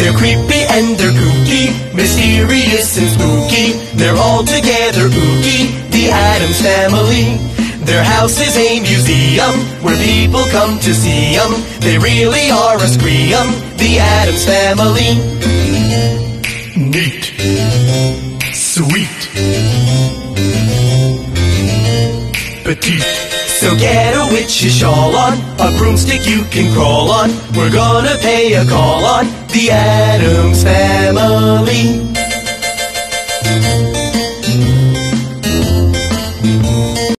They're creepy and they're kooky, mysterious and spooky. They're all together ooky, the Addams Family. Their house is a museum where people come to see 'em. They really are a scream, the Addams Family. Neat, sweet, petite. So get a witch's shawl on, a broomstick you can crawl on. We're gonna pay a call on the Addams Family.